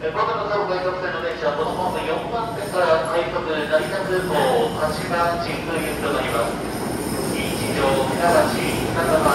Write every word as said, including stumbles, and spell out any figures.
えー、この方快速線の電車、このホームよんばん線から快速成田空港、鹿島地区行きとなります。日常、船橋、北川、